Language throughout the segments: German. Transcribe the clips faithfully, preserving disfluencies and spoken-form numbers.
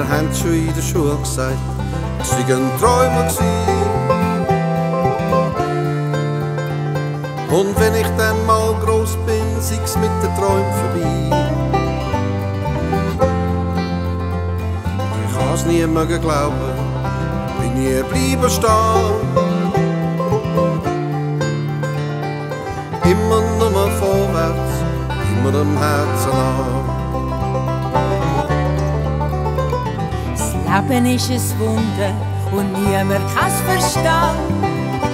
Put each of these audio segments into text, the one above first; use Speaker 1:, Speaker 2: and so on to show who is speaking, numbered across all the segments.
Speaker 1: Lehrer haben schon in der Schule gesagt, ich sei ein Träumer gsi. Und wenn ich dann mal gross bin, sei's mit den Träumen vorbei. Ich has nie mögen glauben, bin nie bleiben stehen. Immer nur vorwärts, immer dem Herzen an.
Speaker 2: Das Leben ist ein Wunder und niemand kann's verstehen.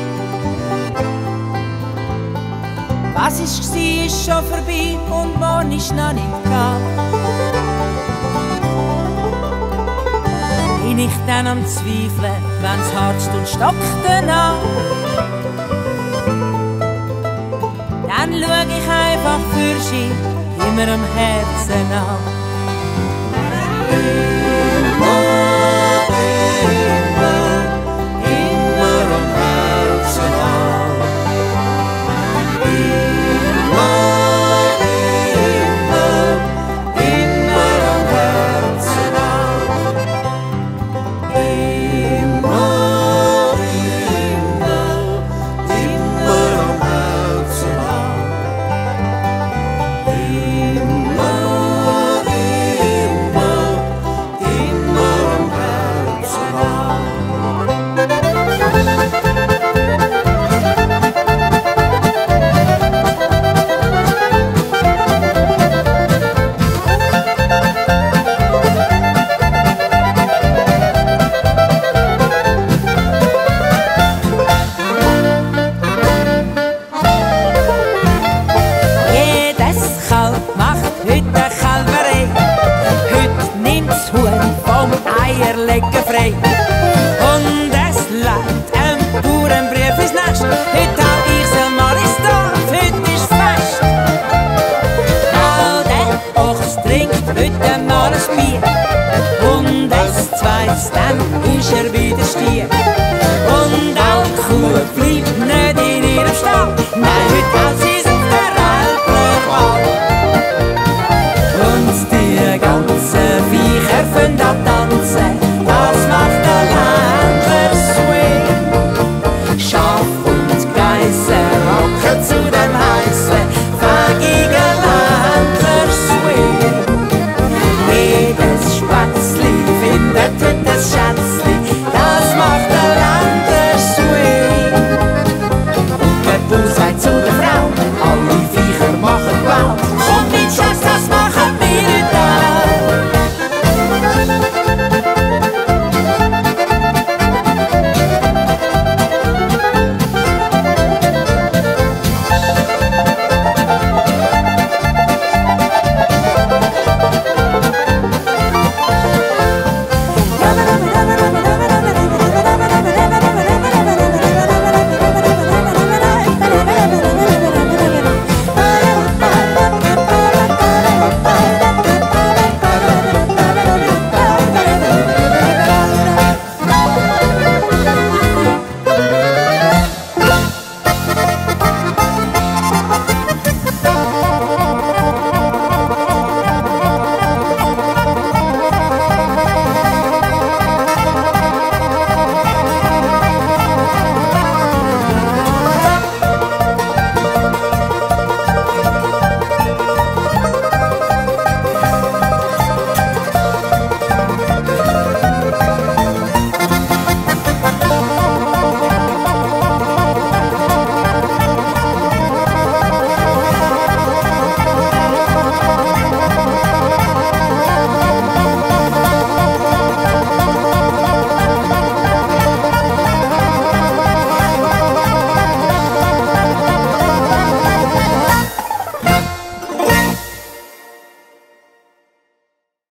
Speaker 2: Was ist gsi, ist schon vorbei und morgen ist noch nicht da. Bin ich dann am Zweifeln, wenn's harzt und stockt danach, dann schau ich einfach für sie immer am Herzen an. Frei. Und es langt ein Bauernbrief ins Nest. Heute hab ich's einmal ins Dorf, heute ist Fest. Auch der Ochs trinkt heute mal ein Bier. Und es zweites, dann ist er wieder Stier. Und auch die Kuh bleibt nicht in ihrem Stall. Nein, heute